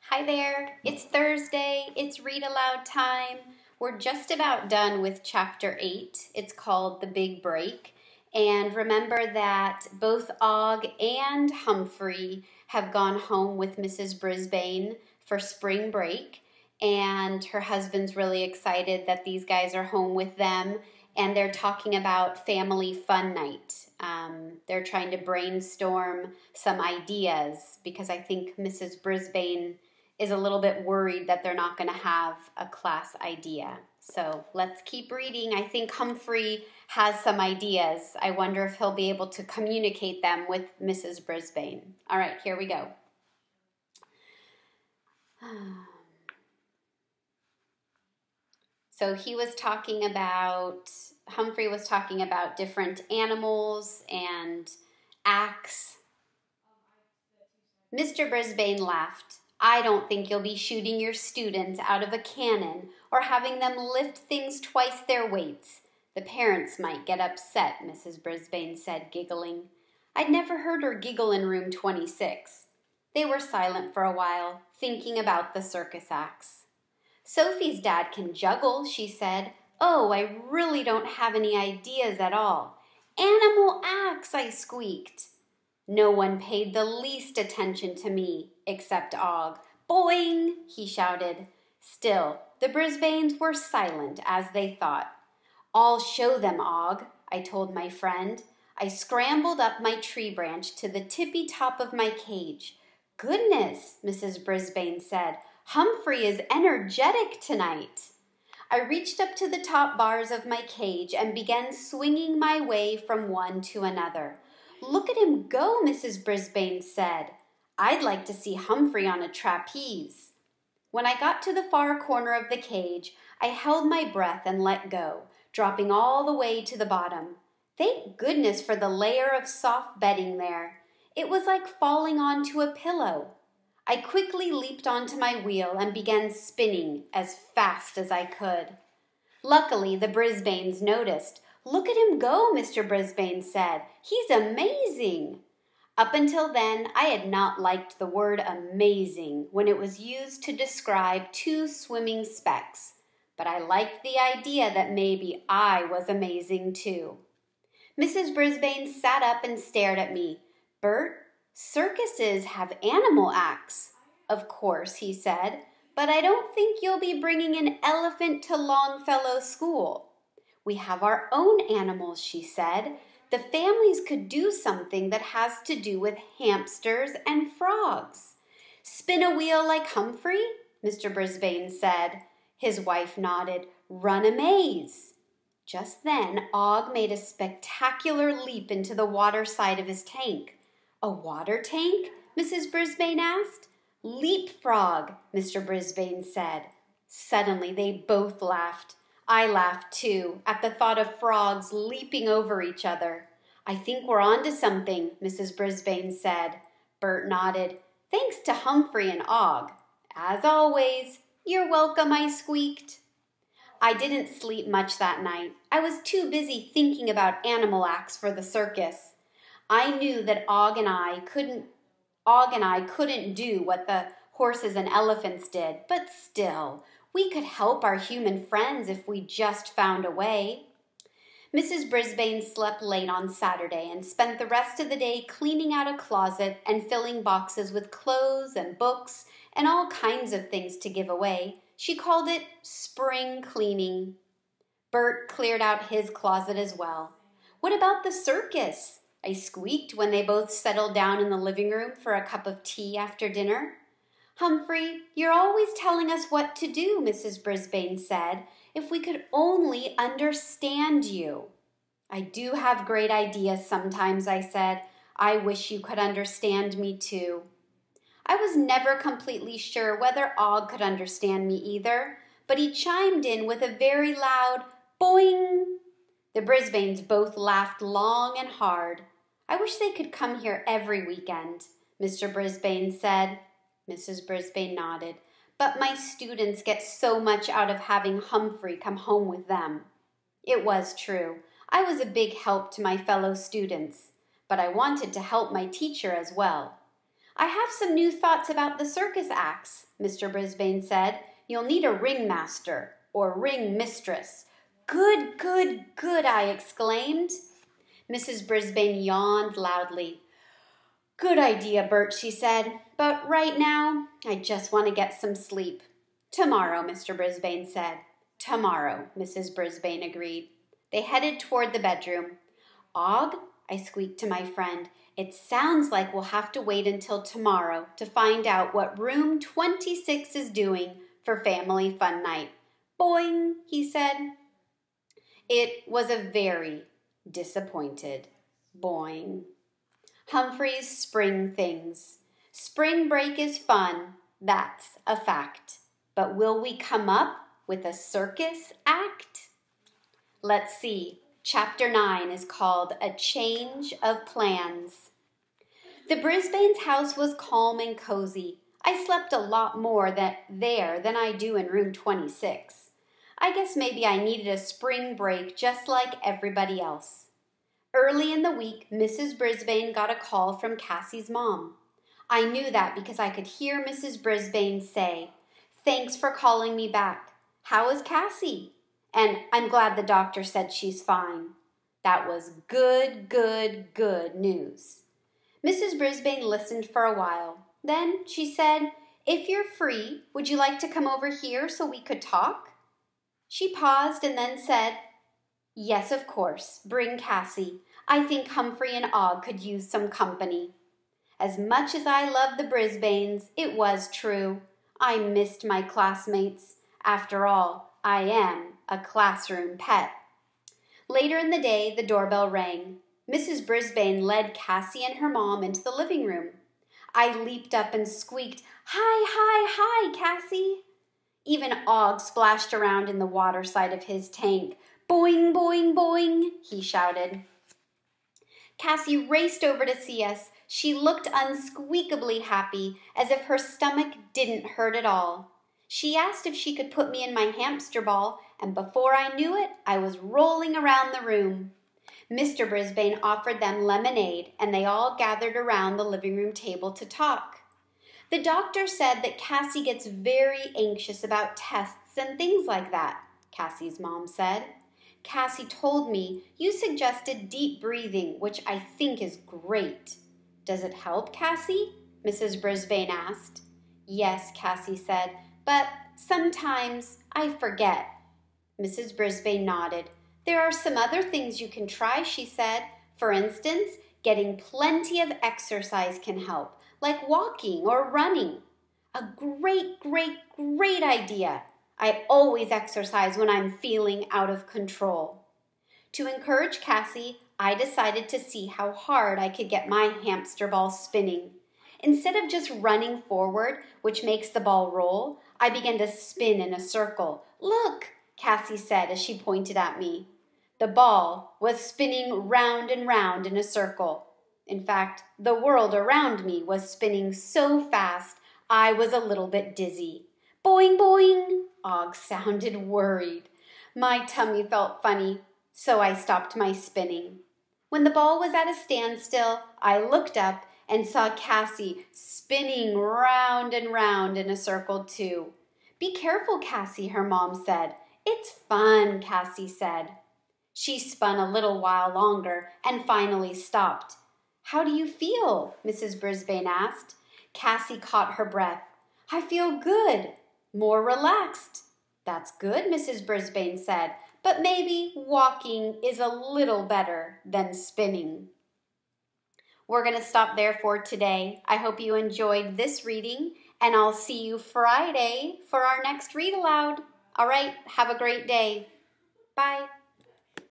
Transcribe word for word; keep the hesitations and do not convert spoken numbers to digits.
Hi there, it's Thursday, it's read aloud time. We're just about done with chapter eight. It's called The Big Break. And remember that both Og and Humphrey have gone home with Missus Brisbane for spring break. And her husband's really excited that these guys are home with them. And they're talking about family fun night. Um, they're trying to brainstorm some ideas because I think Missus Brisbane is a little bit worried that they're not going to have a class idea. So let's keep reading. I think Humphrey has some ideas. I wonder if he'll be able to communicate them with Missus Brisbane. All right, here we go. So he was talking about, Humphrey was talking about different animals and acts. Mister Brisbane laughed. I don't think you'll be shooting your students out of a cannon or having them lift things twice their weights. The parents might get upset, Missus Brisbane said, giggling. I'd never heard her giggle in room twenty-six. They were silent for a while, thinking about the circus acts. Sophie's dad can juggle, she said. Oh, I really don't have any ideas at all. Animal acts, I squeaked. No one paid the least attention to me, except Og. Boing, he shouted. Still, the Brisbanes were silent, as they thought. I'll show them, Og, I told my friend. I scrambled up my tree branch to the tippy top of my cage. Goodness, Missus Brisbane said. Humphrey is energetic tonight. I reached up to the top bars of my cage and began swinging my way from one to another. Look at him go, Missus Brisbane said. I'd like to see Humphrey on a trapeze. When I got to the far corner of the cage, I held my breath and let go, dropping all the way to the bottom. Thank goodness for the layer of soft bedding there. It was like falling onto a pillow. I quickly leaped onto my wheel and began spinning as fast as I could. Luckily, the Brisbanes noticed. Look at him go, Mister Brisbane said. He's amazing. Up until then, I had not liked the word amazing when it was used to describe two swimming specks, but I liked the idea that maybe I was amazing too. Missus Brisbane sat up and stared at me. Bert, circuses have animal acts. Of course, he said, but I don't think you'll be bringing an elephant to Longfellow School. We have our own animals, she said. The families could do something that has to do with hamsters and frogs. Spin a wheel like Humphrey? Mister Brisbane said. His wife nodded. Run a maze. Just then, Og made a spectacular leap into the water side of his tank. A water tank? Missus Brisbane asked. Leapfrog, Mister Brisbane said. Suddenly, they both laughed. I laughed too, at the thought of frogs leaping over each other. I think we're on to something, Missus Brisbane said. Bert nodded. Thanks to Humphrey and Og. As always. You're welcome, I squeaked. I didn't sleep much that night. I was too busy thinking about animal acts for the circus. I knew that Og and I couldn't Og and I couldn't do what the horses and elephants did, but still, we could help our human friends if we just found a way. Missus Brisbane slept late on Saturday and spent the rest of the day cleaning out a closet and filling boxes with clothes and books and all kinds of things to give away. She called it spring cleaning. Bert cleared out his closet as well. What about the circus? I squeaked when they both settled down in the living room for a cup of tea after dinner. Humphrey, you're always telling us what to do, Missus Brisbane said. If we could only understand you. I do have great ideas sometimes, I said. I wish you could understand me too. I was never completely sure whether Og could understand me either, but he chimed in with a very loud boing. The Brisbanes both laughed long and hard. I wish they could come here every weekend, Mister Brisbane said. Missus Brisbane nodded. But my students get so much out of having Humphrey come home with them. It was true. I was a big help to my fellow students, but I wanted to help my teacher as well. I have some new thoughts about the circus acts, Mister Brisbane said. You'll need a ringmaster or ring mistress. Good, good, good, I exclaimed. Missus Brisbane yawned loudly. Good idea, Bert, she said, but right now I just want to get some sleep. Tomorrow, Mister Brisbane said. Tomorrow, Missus Brisbane agreed. They headed toward the bedroom. Og, I squeaked to my friend, it sounds like we'll have to wait until tomorrow to find out what room twenty-six is doing for family fun night. Boing, he said. It was a very disappointed boing. Humphrey's spring things. Spring break is fun, that's a fact. But will we come up with a circus act? Let's see. Chapter nine is called A Change of Plans. The Brisbane's house was calm and cozy. I slept a lot more that there than I do in room twenty-six. I guess maybe I needed a spring break just like everybody else. Early in the week, Missus Brisbane got a call from Cassie's mom. I knew that because I could hear Missus Brisbane say, "Thanks for calling me back. How is Cassie?" And I'm glad the doctor said she's fine. That was good, good, good news. Missus Brisbane listened for a while. Then she said, "If you're free, would you like to come over here so we could talk?" She paused and then said, "Yes, of course. Bring Cassie. I think Humphrey and Og could use some company." As much as I loved the Brisbanes, it was true. I missed my classmates. After all, I am a classroom pet. Later in the day, the doorbell rang. Missus Brisbane led Cassie and her mom into the living room. I leaped up and squeaked, "Hi, hi, hi, Cassie!" Even Og splashed around in the water side of his tank. "Boing, boing, boing," he shouted. Cassie raced over to see us. She looked unsqueakably happy, as if her stomach didn't hurt at all. She asked if she could put me in my hamster ball, and before I knew it, I was rolling around the room. Mister Brisbane offered them lemonade, and they all gathered around the living room table to talk. The doctor said that Cassie gets very anxious about tests and things like that, Cassie's mom said. Cassie told me you suggested deep breathing, which I think is great. Does it help, Cassie? Missus Brisbane asked. Yes, Cassie said, but sometimes I forget. Missus Brisbane nodded. There are some other things you can try, she said. For instance, getting plenty of exercise can help, like walking or running. A great, great, great idea. I always exercise when I'm feeling out of control. To encourage Cassie, I decided to see how hard I could get my hamster ball spinning. Instead of just running forward, which makes the ball roll, I began to spin in a circle. Look, Cassie said as she pointed at me. The ball was spinning round and round in a circle. In fact, the world around me was spinning so fast I was a little bit dizzy. Boing, boing, Og sounded worried. My tummy felt funny, so I stopped my spinning. When the ball was at a standstill, I looked up and saw Cassie spinning round and round in a circle too. Be careful, Cassie, her mom said. It's fun, Cassie said. She spun a little while longer and finally stopped. How do you feel? Missus Brisbane asked. Cassie caught her breath. I feel good, more relaxed. That's good, Missus Brisbane said, but maybe walking is a little better than spinning. We're going to stop there for today. I hope you enjoyed this reading, and I'll see you Friday for our next read aloud. All right, have a great day. Bye.